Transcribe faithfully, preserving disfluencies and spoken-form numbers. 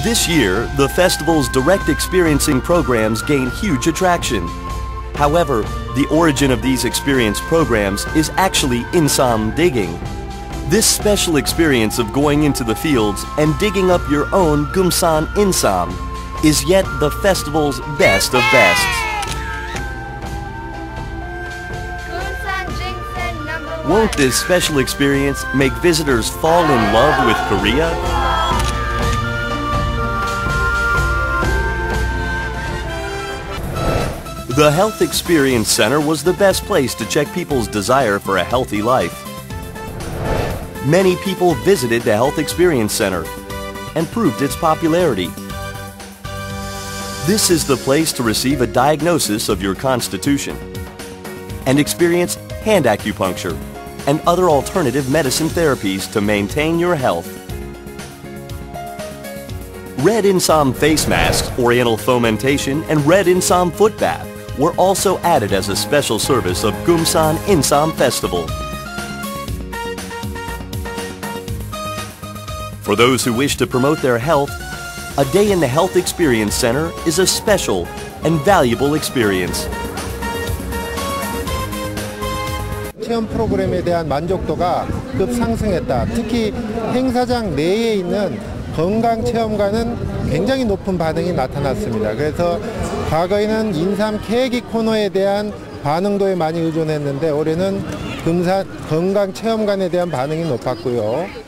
This year, the festival's direct experiencing programs gain huge attraction. However, the origin of these experience programs is actually Insam digging. This special experience of going into the fields and digging up your own Gumsan Insam is yet the festival's best of bests. Won't this special experience make visitors fall in love with Korea? The Health Experience Center was the best place to check people's desire for a healthy life. Many people visited the Health Experience Center and proved its popularity. This is the place to receive a diagnosis of your constitution and experience hand acupuncture and other alternative medicine therapies to maintain your health. Red Insam face masks, oriental fomentation, and red Insam foot bath were also added as a special service of Gumsan Insam Festival. For those who wish to promote their health, a day in the Health Experience Center is a special and valuable experience. 체험 프로그램에 대한 만족도가 급상승했다. 특히 행사장 내에 있는 건강체험관은 굉장히 높은 반응이 나타났습니다. 그래서 과거에는 인삼 케이크 코너에 대한 반응도에 많이 의존했는데 올해는 금산 건강체험관에 대한 반응이 높았고요.